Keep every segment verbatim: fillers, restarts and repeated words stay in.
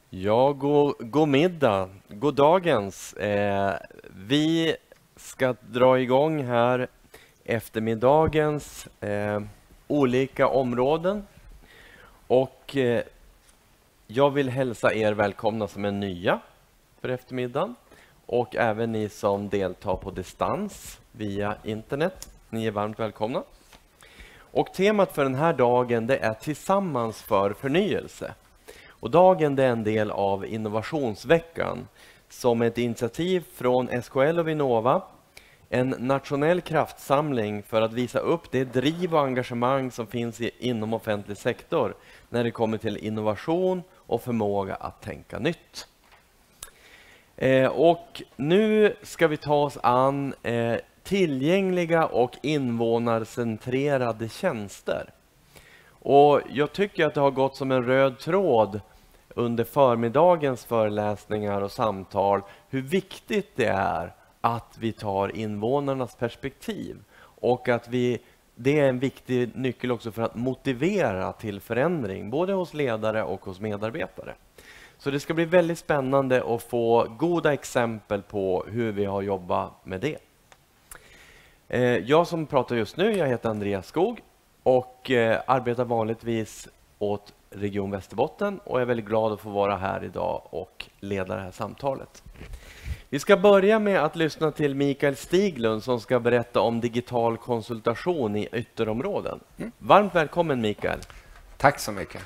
Ja, god, god middag, god dagens. Eh, vi ska dra igång här eftermiddagens eh, olika områden. Och eh, jag vill hälsa er välkomna som är nya för eftermiddagen. Och även ni som deltar på distans via internet. Ni är varmt välkomna. Och temat för den här dagen det är Tillsammans för förnyelse. Och dagen det är en del av Innovationsveckan som ett initiativ från S K L och Vinnova. En nationell kraftsamling för att visa upp det driv och engagemang som finns i, inom offentlig sektor när det kommer till innovation och förmåga att tänka nytt. Eh, och nu ska vi ta oss an eh, tillgängliga och invånarcentrerade tjänster. Och jag tycker att det har gått som en röd tråd under förmiddagens föreläsningar och samtal hur viktigt det är att vi tar invånarnas perspektiv och att vi, det är en viktig nyckel också för att motivera till förändring både hos ledare och hos medarbetare. Så det ska bli väldigt spännande att få goda exempel på hur vi har jobbat med det. Jag som pratar just nu, jag heter Andreas Skog och arbetar vanligtvis åt Region Västerbotten och är väldigt glad att få vara här idag och leda det här samtalet. Vi ska börja med att lyssna till Mikael Stiglund som ska berätta om digital konsultation i ytterområden. Mm. Varmt välkommen Mikael. Tack så mycket.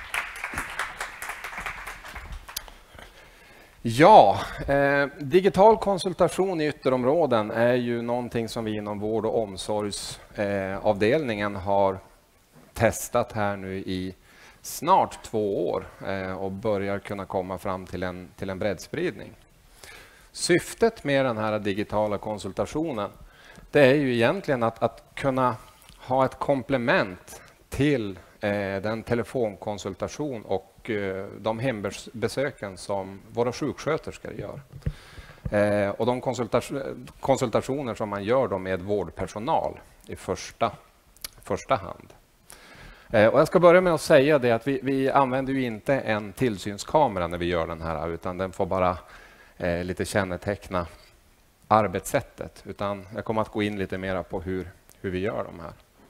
Ja, eh, digital konsultation i ytterområden är ju någonting som vi inom vård- och omsorgsavdelningen eh, har testat här nu i snart två år eh, och börjar kunna komma fram till en, till en breddspridning. Syftet med den här digitala konsultationen det är ju egentligen att, att kunna ha ett komplement till eh, den telefonkonsultation och eh, de hembesöken som våra sjuksköterskor gör. Eh, och de konsulta- konsultationer som man gör då med vårdpersonal i första, första hand. Eh, och jag ska börja med att säga det att vi, vi använder ju inte en tillsynskamera när vi gör den här utan den får bara Eh, lite känneteckna arbetssättet, utan jag kommer att gå in lite mer på hur, hur vi gör de här.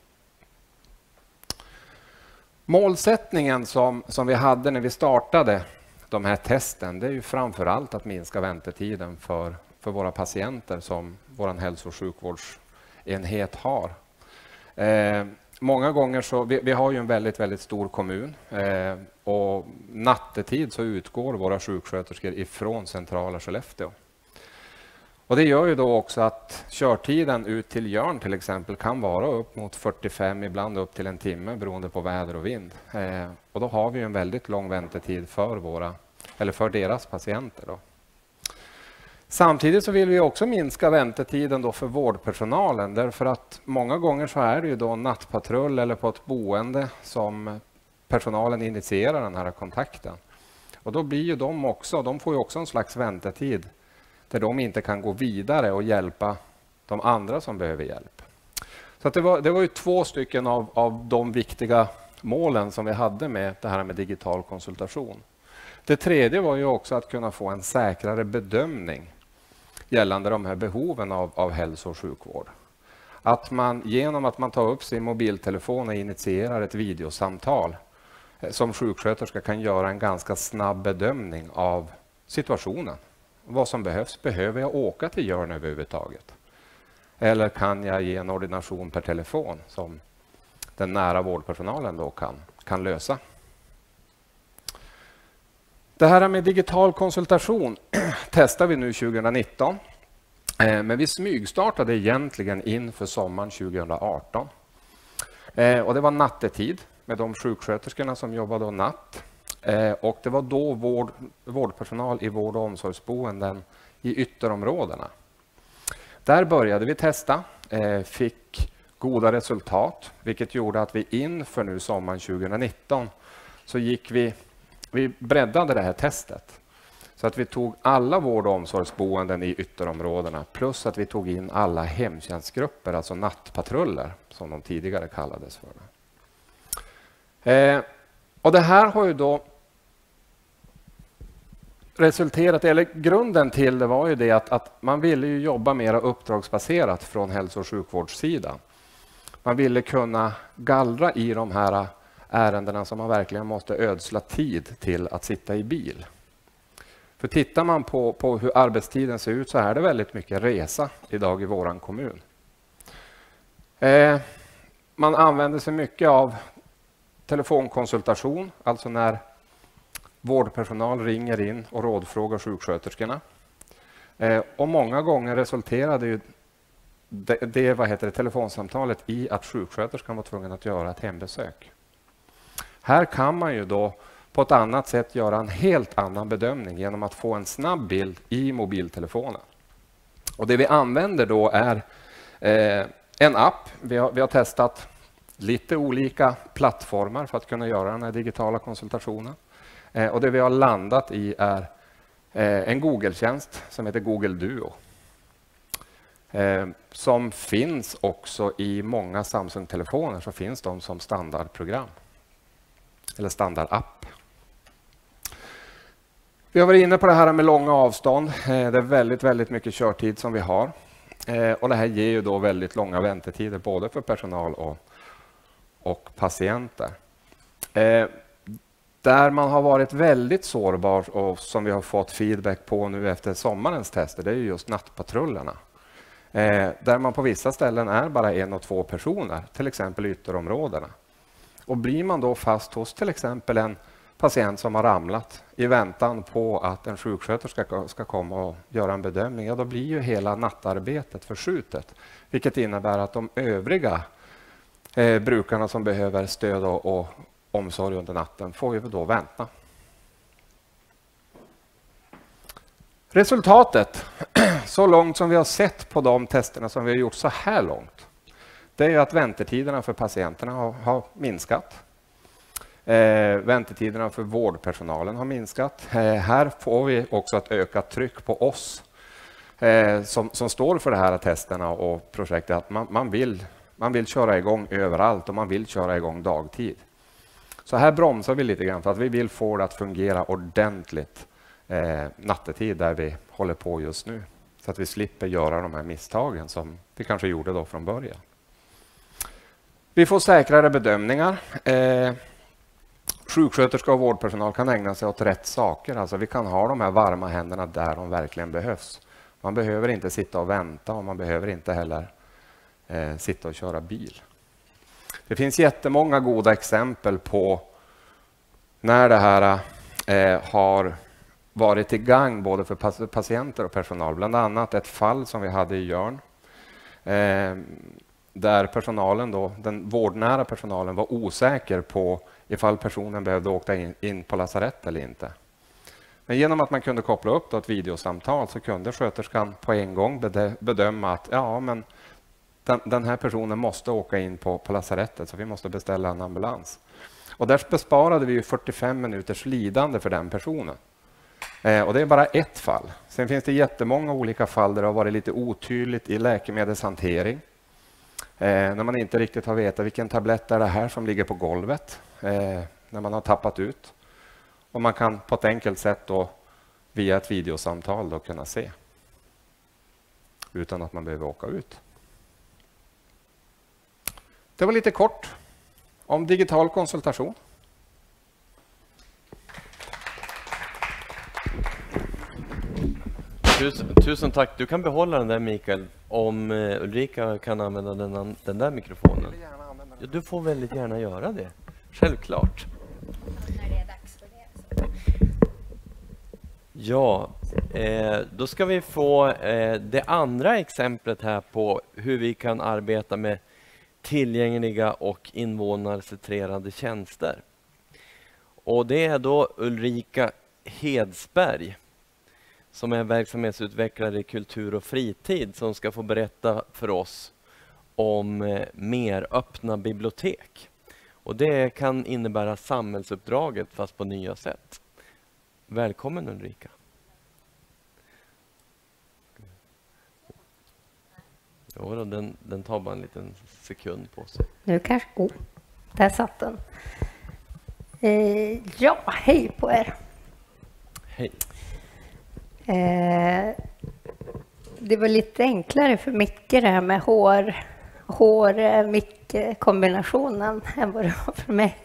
Målsättningen som, som vi hade när vi startade de här testen, det är ju framför allt att minska väntetiden för, för våra patienter som vår hälso- och sjukvårdsenhet har. Eh, många gånger så, vi, vi har ju en väldigt, väldigt stor kommun eh, och nattetid så utgår våra sjuksköterskor ifrån centrala Skellefteå. Och det gör ju då också att körtiden ut till Jörn till exempel kan vara upp mot fyrtiofem, ibland upp till en timme beroende på väder och vind. Eh, och då har vi en väldigt lång väntetid för, våra, eller för deras patienter då. Samtidigt så vill vi också minska väntetiden då för vårdpersonalen därför att många gånger så är det ju då nattpatrull eller på ett boende som personalen initierar den här kontakten. Och då blir ju de också, de får ju också en slags väntetid där de inte kan gå vidare och hjälpa de andra som behöver hjälp. Så att det, var, det var ju två stycken av, av de viktiga målen som vi hade med det här med digital konsultation. Det tredje var ju också att kunna få en säkrare bedömning gällande de här behoven av, av hälso- och sjukvård. Att man genom att man tar upp sin mobiltelefon och initierar ett videosamtal som sjuksköterska kan göra en ganska snabb bedömning av situationen. Vad som behövs. Behöver jag åka till Jörn överhuvudtaget? Eller kan jag ge en ordination per telefon som den nära vårdpersonalen då kan, kan lösa? Det här med digital konsultation testar vi nu tjugonitton. Men vi smygstartade egentligen inför sommaren tjugoarton. Och det var nattetid med de sjuksköterskorna som jobbade natt. Och det var då vård, vårdpersonal i vård- och omsorgsboenden i ytterområdena. Där började vi testa, fick goda resultat, vilket gjorde att vi inför nu sommaren tjugonitton så gick vi, vi breddade det här testet. Så att vi tog alla vård- och omsorgsboenden i ytterområdena plus att vi tog in alla hemtjänstgrupper, alltså nattpatruller som de tidigare kallades för. Eh, och det här har ju då resulterat, eller grunden till det var ju det att, att man ville ju jobba mer uppdragsbaserat från hälso- och sjukvårdssidan. Man ville kunna gallra i de här ärendena som man verkligen måste ödsla tid till att sitta i bil. För tittar man på, på hur arbetstiden ser ut så är det väldigt mycket resa idag i våran kommun. Eh, man använder sig mycket av telefonkonsultation, alltså när vårdpersonal ringer in och rådfrågar sjuksköterskorna. Eh, och många gånger resulterade ju det, det, vad heter det, telefonsamtalet i att sjuksköterskan var tvungen att göra ett hembesök. Här kan man ju då på ett annat sätt göra en helt annan bedömning genom att få en snabb bild i mobiltelefonen. Och det vi använder då är eh, en app. Vi har, vi har testat lite olika plattformar för att kunna göra den här digitala konsultationen. Eh, och det vi har landat i är eh, en Google-tjänst som heter Google Duo. Eh, som finns också i många Samsung-telefoner, så finns de som standardprogram. Eller standardapp. Vi har varit inne på det här med långa avstånd. Det är väldigt, väldigt mycket körtid som vi har. Och det här ger ju då väldigt långa väntetider både för personal och, och patienter. Där man har varit väldigt sårbar och som vi har fått feedback på nu efter sommarens tester, det är ju just nattpatrullerna. Där man på vissa ställen är bara en och två personer, till exempel i ytterområdena. Och blir man då fast hos till exempel en patient som har ramlat i väntan på att en sjuksköterska ska komma och göra en bedömning, ja, då blir ju hela nattarbetet förskjutet. Vilket innebär att de övriga eh, brukarna som behöver stöd och, och omsorg under natten får ju då vänta. Resultatet, så långt som vi har sett på de testerna som vi har gjort så här långt, det är ju att väntetiderna för patienterna har, har minskat. Eh, väntetiderna för vårdpersonalen har minskat. Eh, här får vi också ett ökat tryck på oss eh, som, som står för de här testerna och projektet. Att man, man, vill, man vill köra igång överallt och man vill köra igång dagtid. Så här bromsar vi lite grann för att vi vill få det att fungera ordentligt eh, nattetid där vi håller på just nu. Så att vi slipper göra de här misstagen som vi kanske gjorde då från början. Vi får säkrare bedömningar. Eh, sjuksköterska och vårdpersonal kan ägna sig åt rätt saker. Alltså vi kan ha de här varma händerna där de verkligen behövs. Man behöver inte sitta och vänta och man behöver inte heller eh, sitta och köra bil. Det finns jättemånga goda exempel på när det här eh, har varit till gagn både för patienter och personal. Bland annat ett fall som vi hade i Jörn. Eh, där personalen då, den vårdnära personalen var osäker på ifall personen behövde åka in, in på lasarett eller inte. Men genom att man kunde koppla upp då ett videosamtal så kunde sköterskan på en gång bedöma att ja, men den, den här personen måste åka in på, på lasarettet så vi måste beställa en ambulans. Och där besparade vi ju fyrtiofem minuters lidande för den personen. Eh, och det är bara ett fall. Sen finns det jättemånga olika fall där det har varit lite otydligt i läkemedelshantering. Eh, när man inte riktigt har vetat vilken tablett är det här som ligger på golvet. Eh, när man har tappat ut. Och man kan på ett enkelt sätt då via ett videosamtal då kunna se. Utan att man behöver åka ut. Det var lite kort om digital konsultation. Tusen, tusen tack. Du kan behålla den där, Mikael, om uh, Ulrika kan använda den, den där mikrofonen. Ja, du får väldigt gärna göra det. Självklart. När det är dags för det. Ja, eh, då ska vi få eh, det andra exemplet här på hur vi kan arbeta med tillgängliga och invånarcentrerade tjänster. Och det är då Ulrika Hedsberg som är verksamhetsutvecklare i kultur och fritid som ska få berätta för oss om eh, mer öppna bibliotek. Och det kan innebära samhällsuppdraget fast på nya sätt. Välkommen Ulrika. Jo, då, den, den tar bara en liten sekund på sig. Nu kanske... Oh, där satt den. Eh, ja, hej på er. Hej. Eh, det var lite enklare för Micke det här med hår, hår-Micke-kombinationen än vad det var för mig.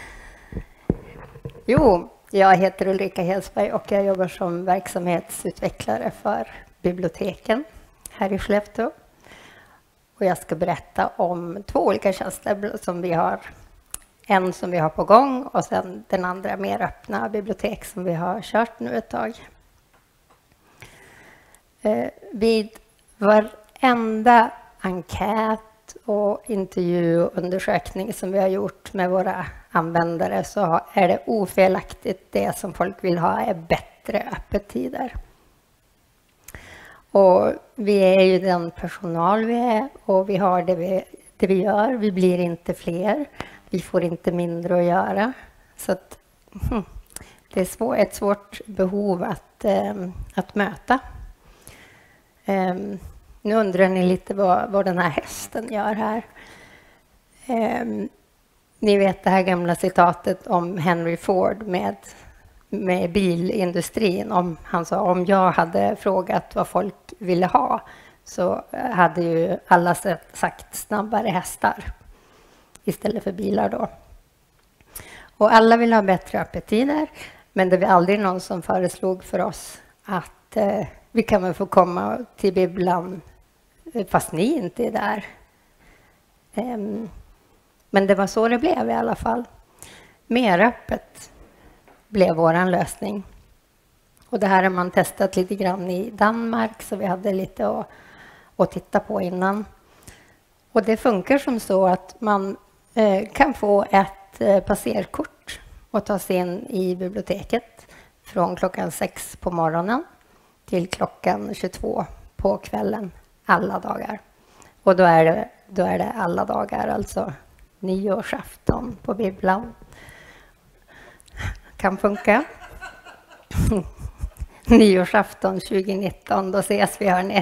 Jo, jag heter Ulrika Helsberg och jag jobbar som verksamhetsutvecklare för biblioteken här i Skellefteå. Och jag ska berätta om två olika tjänster som vi har. En som vi har på gång och sen den andra mer öppna bibliotek som vi har kört nu ett tag. Eh, vid varenda enkät och intervju och undersökning som vi har gjort med våra användare så är det ofelaktigt det som folk vill ha är bättre öppettider. Och vi är ju den personal vi är och vi har det vi, det vi gör. Vi blir inte fler. Vi får inte mindre att göra. Så att, hm, det är svår, ett svårt behov att, eh, att möta. Eh, nu undrar ni lite vad, vad den här hästen gör här. Eh, ni vet det här gamla citatet om Henry Ford med, med bilindustrin. Om, han sa om jag hade frågat vad folk ville ha så hade ju alla sagt snabbare hästar istället för bilar då. Och alla vill ha bättre öppettider, men det var aldrig någon som föreslog för oss att eh, vi kan väl få komma till bibblan fast ni inte är där. Um, men det var så det blev i alla fall. Mer öppet blev våran lösning. Och det här har man testat lite grann i Danmark så vi hade lite att, att titta på innan. Och det funkar som så att man eh, kan få ett eh, passerkort och ta sig in i biblioteket från klockan sex på morgonen till klockan tjugotvå på kvällen alla dagar. Och då är det, då är det alla dagar, alltså nyårsafton på bibblan. Kan funka. Nyårsafton tjugonitton, då ses vi hörni.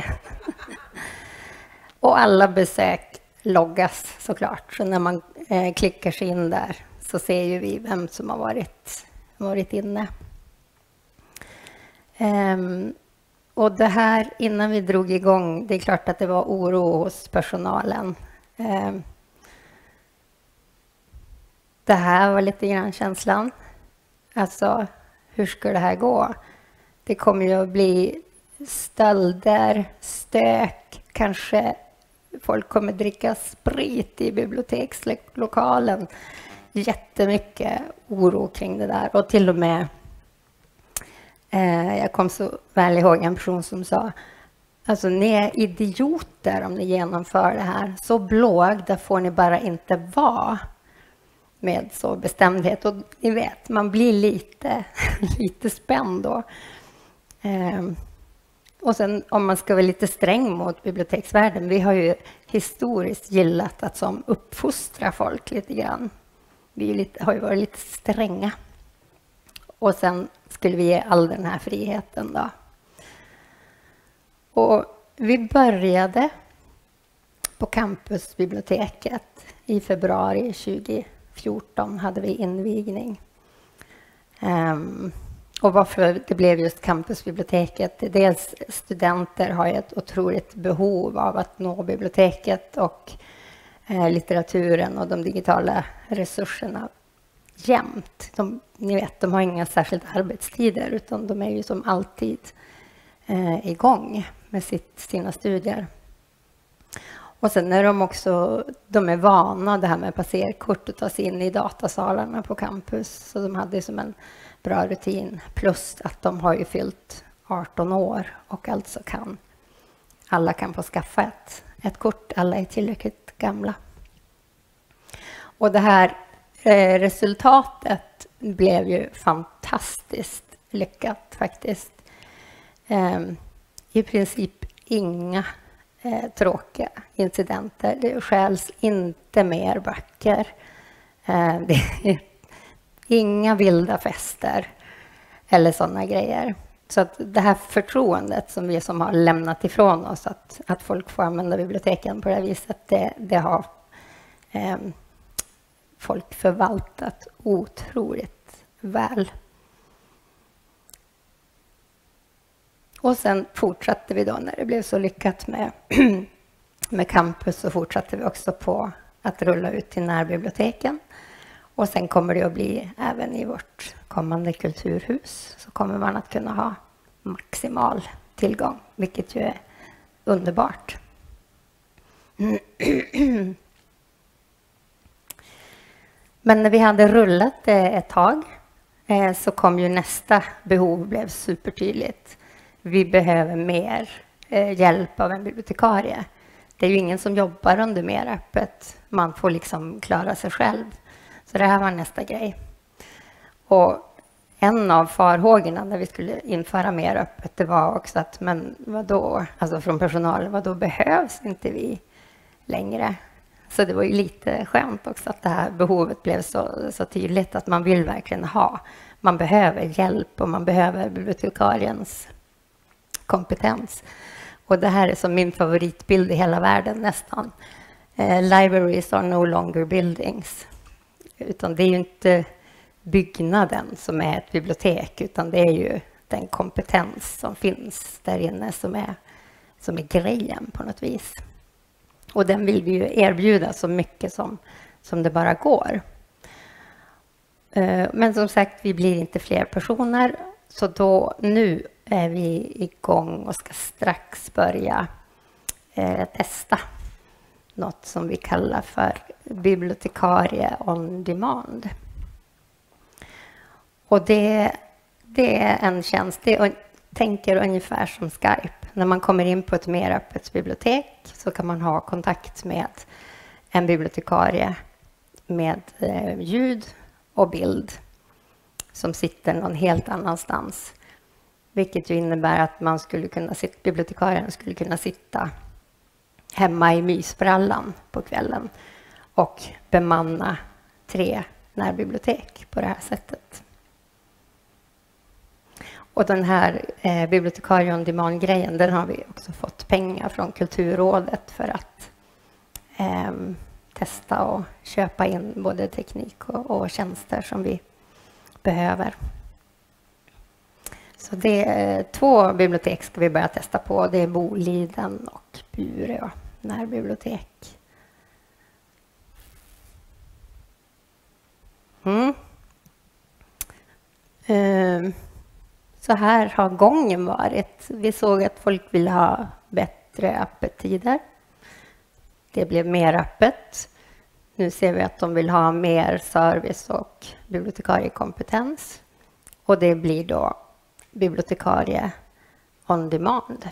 Och alla besök loggas såklart. Så när man eh, klickar sig in där så ser ju vi vem som har varit, varit inne. Um, och det här innan vi drog igång, det är klart att det var oro hos personalen. Um, det här var lite grann känslan. Alltså, hur ska det här gå? Det kommer ju att bli stölder, stök, kanske folk kommer dricka sprit i bibliotekslokalen. Jättemycket oro kring det där. Och till och med, eh, jag kom så väl ihåg en person som sa, alltså ni är idioter om ni genomför det här. Så blågda får ni bara inte vara. Med så bestämdhet. Och ni vet, man blir lite, lite spänd då. Eh, och sen om man ska vara lite sträng mot biblioteksvärlden. Vi har ju historiskt gillat att som uppfostra folk lite grann. Vi lite, har ju varit lite stränga. Och sen skulle vi ge all den här friheten då. Och vi började på campusbiblioteket i februari tjugo fjorton hade vi invigning. Um, och varför det blev just campusbiblioteket. Dels studenter har ett otroligt behov av att nå biblioteket och eh, litteraturen och de digitala resurserna jämt. De, ni vet, de har inga särskilda arbetstider utan de är ju som alltid eh, igång med sitt, sina studier. Och sen är de också, de är vana det här med passerkort och ta sig in i datasalarna på campus. Så de hade som en bra rutin. Plus att de har ju fyllt arton år och alltså kan, alla kan få skaffa ett, ett kort. Alla är tillräckligt gamla. Och det här eh, resultatet blev ju fantastiskt lyckat faktiskt. Eh, I princip inga Eh, tråkiga incidenter. Det skäls inte mer böcker. Eh, det är inga vilda fester eller sådana grejer. Så att det här förtroendet som vi som har lämnat ifrån oss att, att folk får använda biblioteken på det här viset, det, det har eh, folk förvaltat otroligt väl. Och sen fortsatte vi då när det blev så lyckat med, med campus, så fortsatte vi också på att rulla ut till närbiblioteken. Och sen kommer det att bli även i vårt kommande kulturhus, så kommer man att kunna ha maximal tillgång, vilket ju är underbart. Men när vi hade rullat det ett tag så kom ju nästa behov, blev supertydligt. Vi behöver mer hjälp av en bibliotekarie. Det är ju ingen som jobbar under mer öppet. Man får liksom klara sig själv. Så det här var nästa grej. Och en av farhågorna när vi skulle införa mer öppet, det var också att, men vad då, alltså från personalen, vad då behövs inte vi längre? Så det var ju lite skönt också att det här behovet blev så, så tydligt, att man vill verkligen ha. Man behöver hjälp och man behöver bibliotekariens kompetens. Och det här är som min favoritbild i hela världen nästan. Eh, libraries are no longer buildings. Utan det är ju inte byggnaden som är ett bibliotek, utan det är ju den kompetens som finns där inne som är, som är grejen på något vis. Och den vill vi ju erbjuda så mycket som, som det bara går. Men som sagt, vi blir inte fler personer, så då nu är vi igång och ska strax börja eh, testa något som vi kallar för bibliotekarie on demand. Och det, det är en tjänst, det tänker ungefär som Skype. När man kommer in på ett mer öppet bibliotek så kan man ha kontakt med en bibliotekarie med eh, ljud och bild som sitter någon helt annanstans. Vilket ju innebär att man skulle kunna sitta, bibliotekarien skulle kunna sitta hemma i mysbrallan på kvällen och bemanna tre närbibliotek på det här sättet. Och den här eh, bibliotekarie on demand-grejen, den har vi också fått pengar från Kulturrådet för att eh, testa och köpa in både teknik och, och tjänster som vi behöver. Så det är två bibliotek ska vi börja testa på. Det är Boliden och Bureå närbibliotek. Mm. Um. Så här har gången varit. Vi såg att folk ville ha bättre öppettider. Det blev mer öppet. Nu ser vi att de vill ha mer service och bibliotekariekompetens. Och det blir då bibliotekarie on demand.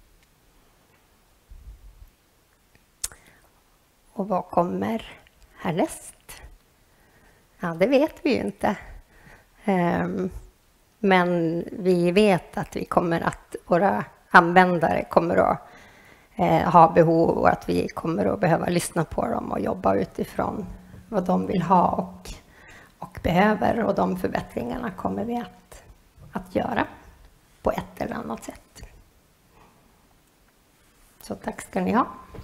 Och vad kommer härnäst? Ja, det vet vi ju inte. Um, Men vi vet att vi kommer att våra användare kommer att eh, ha behov och att vi kommer att behöva lyssna på dem och jobba utifrån vad de vill ha och, och behöver. Och de förbättringarna kommer vi att, att göra på ett eller annat sätt. Så tack ska ni ha.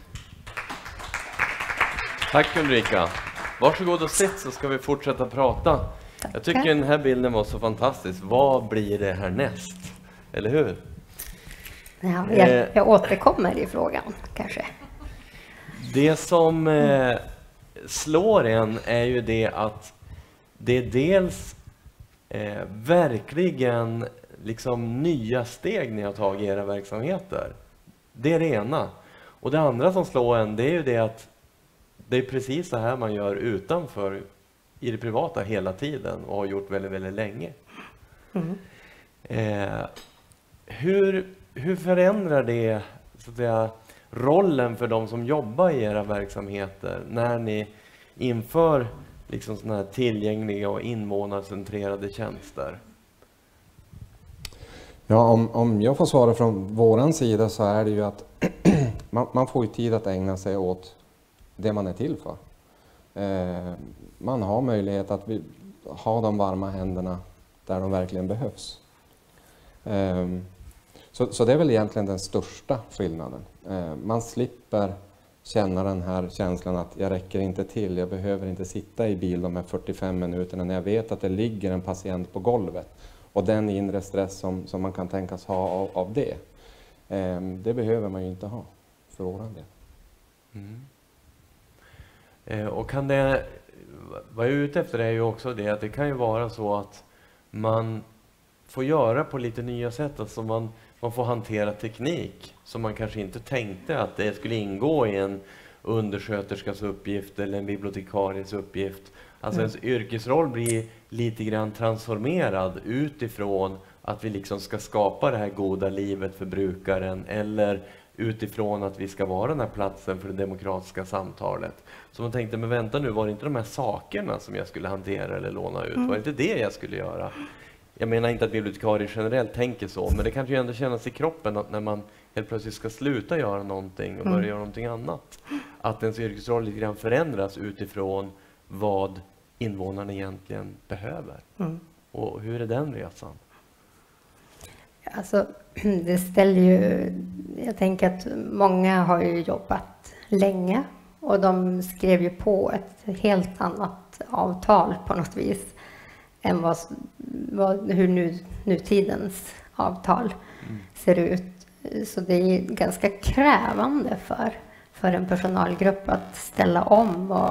Tack Ulrika. Varsågod och sitt så ska vi fortsätta prata. Jag tycker den här bilden var så fantastisk. Vad blir det härnäst? Eller hur? Ja, jag, jag återkommer i frågan kanske. Det som eh, slår en är ju det att det är dels eh, verkligen liksom nya steg ni har tagit i era verksamheter. Det är det ena. Och det andra som slår en, det är ju det att det är precis så här man gör utanför i det privata hela tiden och har gjort väldigt, väldigt länge. Mm. Eh, hur, hur förändrar det så att säga, rollen för de som jobbar i era verksamheter när ni inför liksom såna här tillgängliga och invånarcentrerade tjänster? Ja, om, om jag får svara från våran sida så är det ju att man, man får ju tid att ägna sig åt det man är till för. Eh, man har möjlighet att vi, ha de varma händerna där de verkligen behövs. Eh, så, så det är väl egentligen den största skillnaden. Eh, man slipper känna den här känslan att jag räcker inte till, jag behöver inte sitta i bil de här fyrtiofem minuterna när jag vet att det ligger en patient på golvet och den inre stress som, som man kan tänkas ha av, av det. Eh, det behöver man ju inte ha för våran del. Mm. Eh, och kan det, vad jag är ute efter är ju också det att det kan ju vara så att man får göra på lite nya sätt, alltså man, man får hantera teknik som man kanske inte tänkte att det skulle ingå i en undersköterskas uppgift eller en bibliotekaries uppgift. Alltså mm. ens yrkesroll blir lite grann transformerad utifrån att vi liksom ska skapa det här goda livet för brukaren, eller utifrån att vi ska vara den här platsen för det demokratiska samtalet. Så man tänkte, men vänta nu, var det inte de här sakerna som jag skulle hantera eller låna ut? Mm. Var det inte det jag skulle göra? Jag menar inte att bibliotekarier generellt tänker så, men det kan ju ändå kännas i kroppen att när man helt plötsligt ska sluta göra någonting och börja mm. göra någonting annat, att ens yrkesroll lite grann förändras utifrån vad invånarna egentligen behöver. Mm. Och hur är den resan? Alltså, det ställer ju... Jag tänker att många har ju jobbat länge och de skrev ju på ett helt annat avtal på något vis än vad, vad, hur nu, nutidens avtal mm. ser ut. Så det är ganska krävande för, för en personalgrupp att ställa om. Och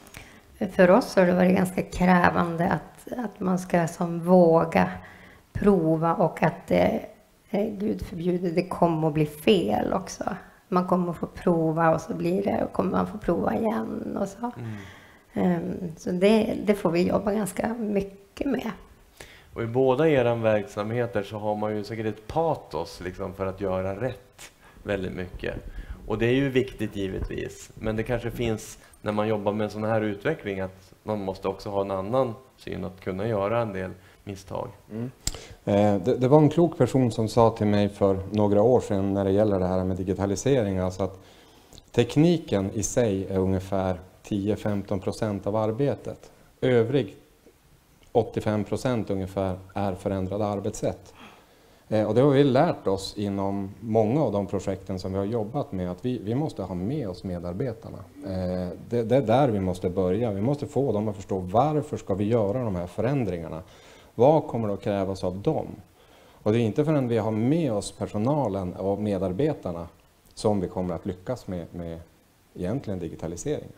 för oss har det varit ganska krävande att, att man ska som våga prova, och att det, Gud förbjuder, det kommer att bli fel också. Man kommer att få prova och så blir det, och kommer man få prova igen och så. Mm. Um, så det, det får vi jobba ganska mycket med. Och i båda era verksamheter så har man ju säkert ett patos liksom för att göra rätt väldigt mycket. Och det är ju viktigt givetvis. Men det kanske finns, när man jobbar med en sån här utveckling, att man måste också ha en annan syn, att kunna göra en del misstag. Mm. Eh, det, det var en klok person som sa till mig för några år sedan när det gäller det här med digitalisering, alltså att tekniken i sig är ungefär tio till femton procent av arbetet. Övrig åttiofem procent ungefär är förändrade arbetssätt. Eh, och det har vi lärt oss inom många av de projekten som vi har jobbat med, att vi, vi måste ha med oss medarbetarna. Eh, det, det är där vi måste börja. Vi måste få dem att förstå, varför ska vi göra de här förändringarna? Vad kommer det att krävas av dem? Och det är inte förrän vi har med oss personalen och medarbetarna som vi kommer att lyckas med, med egentligen digitaliseringen.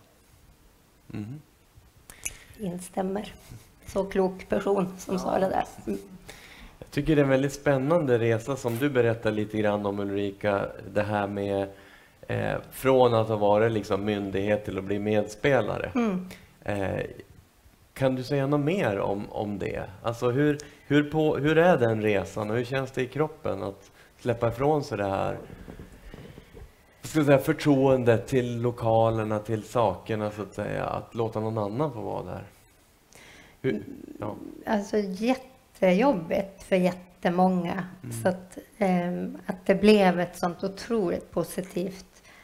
Mm. Instämmer. Så klok person som ja. sa det där. Mm. Jag tycker det är en väldigt spännande resa som du berättar lite grann om, Ulrika. Det här med eh, från att ha varit liksom myndighet till att bli medspelare. Mm. Eh, kan du säga något mer om, om det? Alltså hur, hur, på, hur är den resan och hur känns det i kroppen att släppa ifrån sig det här, ska jag säga, förtroendet till lokalerna, till sakerna så att säga, att låta någon annan få vara där? Hur, ja. Alltså jättejobbigt för jättemånga. Mm. Så att, eh, att det blev ett sånt otroligt positivt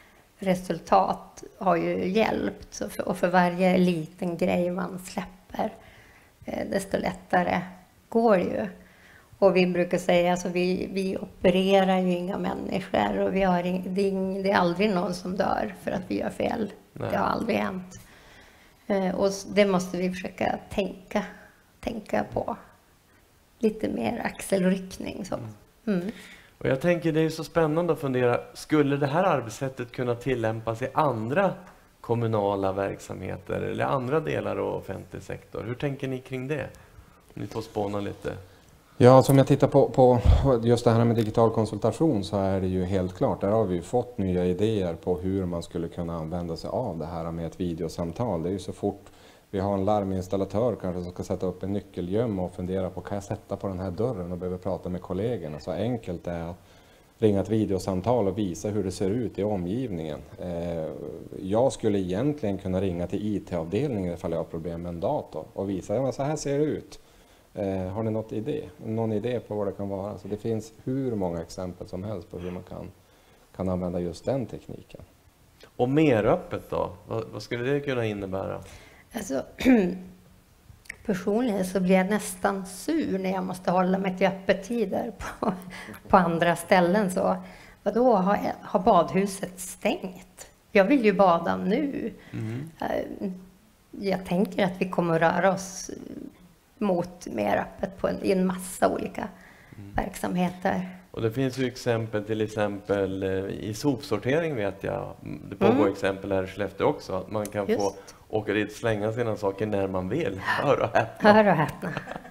resultat har ju hjälpt. Så för, och för varje liten grej man släpper, eh, desto lättare går ju. Och vi brukar säga, alltså vi, vi opererar ju inga människor, och vi har in, det, är, det är aldrig någon som dör för att vi gör fel. Nej. Det har aldrig hänt. Eh, och det måste vi försöka tänka, tänka på. Lite mer axelryckning. Så. Mm. Och jag tänker det är så spännande att fundera, skulle det här arbetssättet kunna tillämpas i andra kommunala verksamheter eller andra delar av offentlig sektor? Hur tänker ni kring det? Ni får spåna lite. Ja, som jag tittar på, på just det här med digital konsultation, så är det ju helt klart. Där har vi ju fått nya idéer på hur man skulle kunna använda sig av det här med ett videosamtal. Det är ju så fort vi har en larminstallatör kanske som ska sätta upp en nyckelgömma och fundera på, kan jag sätta på den här dörren och behöver prata med kollegorna. Så enkelt det är att ringa ett videosamtal och visa hur det ser ut i omgivningen. Jag skulle egentligen kunna ringa till I T-avdelningen ifall jag har problem med en dator och visa, ja, så här ser det ut. Har ni något idé? Någon idé på vad det kan vara? Så det finns hur många exempel som helst på hur man kan, kan använda just den tekniken. Och mer öppet då? Vad, vad skulle det kunna innebära? Alltså, personligen så blir jag nästan sur när jag måste hålla mig till öppettider på, på andra ställen. Så, vadå, har, har badhuset stängt? Jag vill ju bada nu. Mm. Jag tänker att vi kommer att röra oss mot mer öppet på en, i en massa olika mm. verksamheter. Och det finns ju exempel, till exempel i sopsortering vet jag, det pågår mm. exempel här i Skellefteå också, att man kan Just. få åka dit och slänga sina saker när man vill. Hör och häpna. Hör och häpna.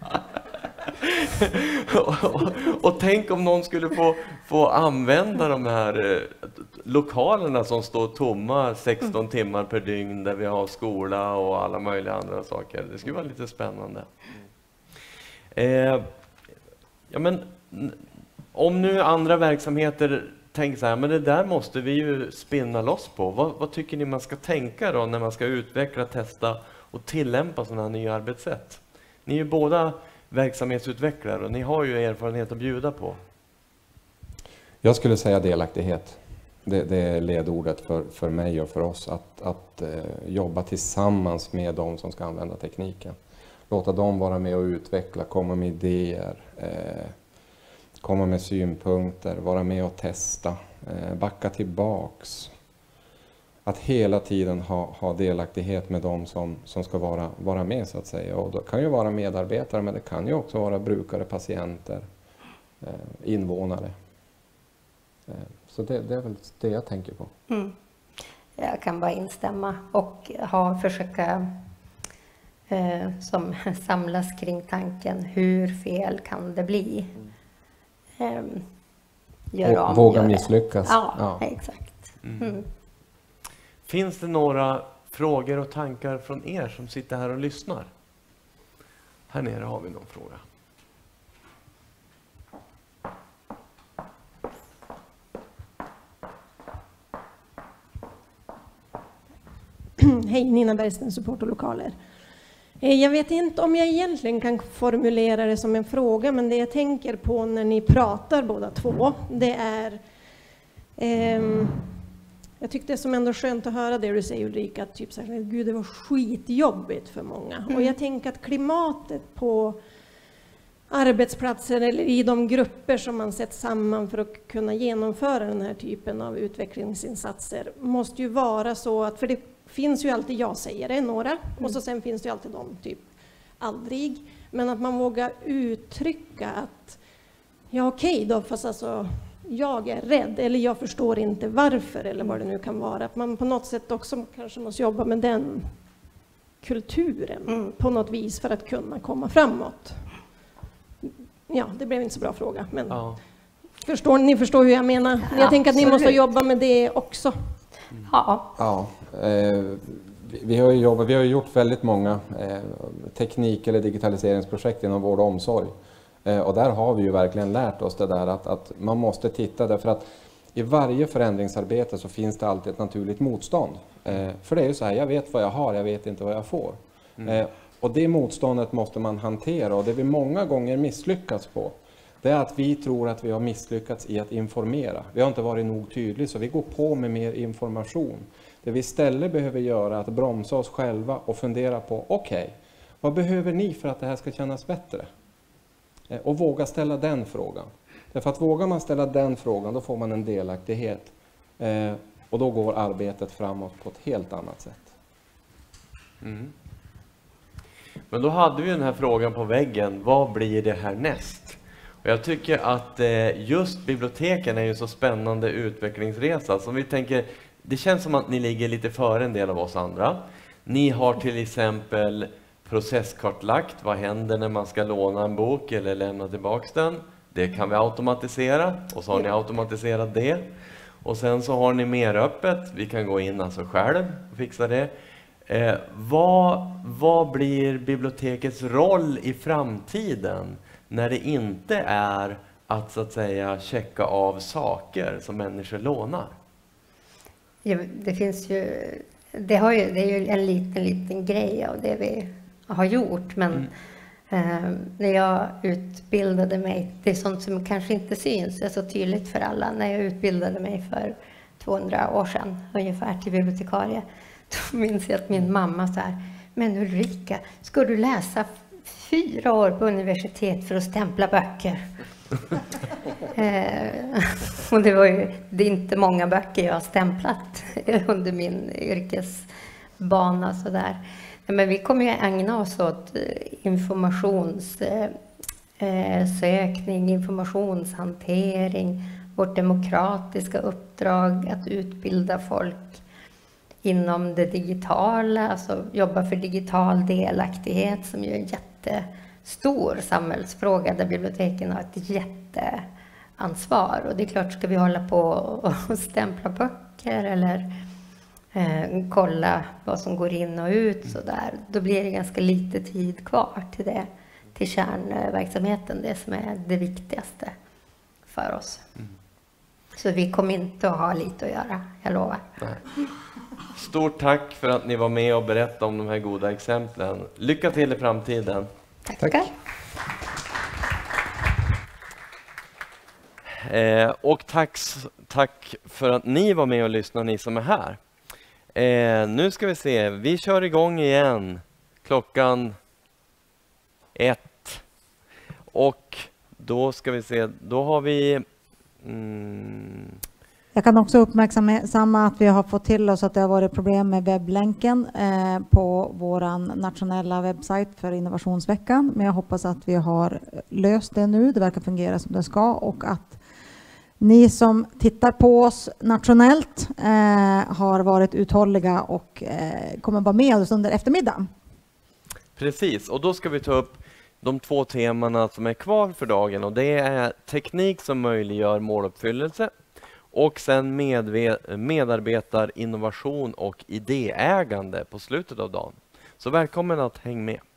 och, och, och tänk om någon skulle få, få använda de här eh, lokalerna som står tomma sexton mm. timmar per dygn, där vi har skola och alla möjliga andra saker. Det skulle vara lite spännande. Eh, ja, men om nu andra verksamheter tänker så här, men det där måste vi ju spinna loss på. Vad, vad tycker ni man ska tänka då när man ska utveckla, testa och tillämpa sådana här nya arbetssätt? Ni är ju båda verksamhetsutvecklare och ni har ju erfarenhet att bjuda på. Jag skulle säga delaktighet. Det, det är ledordet för, för mig och för oss. Att, att eh, jobba tillsammans med de som ska använda tekniken. Låta dem vara med och utveckla, komma med idéer. Eh, komma med synpunkter, vara med och testa, eh, backa tillbaks. Att hela tiden ha, ha delaktighet med de som, som ska vara, vara med så att säga. Och det kan ju vara medarbetare, men det kan ju också vara brukare, patienter, eh, invånare. Eh, så det, det är väl det jag tänker på. Mm. Jag kan bara instämma och ha, försöka eh, som samlas kring tanken, hur fel kan det bli? Um, gör om, våga gör misslyckas. Ja, ja, exakt. Mm. Mm. Finns det några frågor och tankar från er som sitter här och lyssnar? Här nere har vi någon fråga. Hej, Nina Bergsten, support och lokaler. Jag vet inte om jag egentligen kan formulera det som en fråga, men det jag tänker på när ni pratar båda två, det är... Eh, jag tyckte det som ändå skönt att höra det du säger, Ulrika, att typ så här, gud, det var skitjobbigt för många. Mm. Och jag tänker att klimatet på arbetsplatser eller i de grupper som man sätter samman för att kunna genomföra den här typen av utvecklingsinsatser måste ju vara så att, för det finns ju alltid jag säger det, några, mm. och så sen finns det ju alltid de typ aldrig, men att man vågar uttrycka att ja okej okay då, fast alltså jag är rädd eller jag förstår inte varför eller vad det nu kan vara, att man på något sätt också kanske måste jobba med den kulturen mm. på något vis för att kunna komma framåt. Ja, det blev inte så bra fråga, men ja. förstår, ni förstår hur jag menar. Jag Absolut. tänker att ni måste jobba med det också. Mm. Ja. ja eh, vi, vi har ju jobbat, vi har gjort väldigt många eh, teknik- eller digitaliseringsprojekt inom vård och omsorg. Eh, och där har vi ju verkligen lärt oss det där att, att man måste titta, därför att i varje förändringsarbete så finns det alltid ett naturligt motstånd. Eh, för det är ju så här, jag vet vad jag har, jag vet inte vad jag får. Mm. Eh, och det motståndet måste man hantera, och det vi många gånger misslyckats på, det är att vi tror att vi har misslyckats i att informera. Vi har inte varit nog tydliga, så vi går på med mer information. Det vi istället behöver göra är att bromsa oss själva och fundera på, okej, okay, vad behöver ni för att det här ska kännas bättre? Eh, och våga ställa den frågan. Därför att vågar man ställa den frågan, då får man en delaktighet. Eh, och då går arbetet framåt på ett helt annat sätt. Mm. Men då hade vi den här frågan på väggen, vad blir det här näst? Och jag tycker att eh, just biblioteken är ju så spännande utvecklingsresa. Så vi tänker, det känns som att ni ligger lite före en del av oss andra. Ni har till exempel processkartlagt, vad händer när man ska låna en bok eller lämna tillbaka den? Det kan vi automatisera, och så har ni automatiserat det. Och sen så har ni mer öppet, vi kan gå in alltså själv och fixa det. Eh, vad, vad blir bibliotekets roll i framtiden när det inte är att så att säga checka av saker som människor lånar? Ja, det finns ju, det, har ju, det är ju en liten, liten grej av det vi har gjort, men mm. eh, när jag utbildade mig, det är sånt som kanske inte syns, det är så tydligt för alla, när jag utbildade mig för tvåhundra år sedan ungefär till bibliotekarie, då minns jag att min mamma sa här, men Ulrika, ska du läsa fyra år på universitet för att stämpla böcker? eh, och det var ju det är inte många böcker jag har stämplat under min yrkesbana. Så där. Men vi kommer ju ägna oss åt informationssökning, informationshantering, vårt demokratiska uppdrag att utbilda folk inom det digitala, alltså jobba för digital delaktighet som ju är en jättestor samhällsfråga där biblioteken har ett jätteansvar. Och det är klart, ska vi hålla på och stämpla böcker eller eh, kolla vad som går in och ut så där, då blir det ganska lite tid kvar till det, till kärnverksamheten, det som är det viktigaste för oss. Mm. Så vi kommer inte att ha lite att göra, jag lovar. Nej. Stort tack för att ni var med och berättade om de här goda exemplen. Lycka till i framtiden. Tackar. Tack. Eh, och tack, tack för att ni var med och lyssnade, ni som är här. Eh, nu ska vi se, vi kör igång igen klockan ett. Och då ska vi se, då har vi... Mm, Jag kan också uppmärksamma att vi har fått till oss att det har varit problem med webblänken eh, på vår nationella webbsajt för innovationsveckan. Men jag hoppas att vi har löst det nu. Det verkar fungera som det ska, och att ni som tittar på oss nationellt eh, har varit uthålliga och eh, kommer vara med oss under eftermiddagen. Precis, och då ska vi ta upp de två temana som är kvar för dagen, och det är teknik som möjliggör måluppfyllelse och sen medve- medarbetarinnovation och idéägande på slutet av dagen. Så välkommen att hänga med.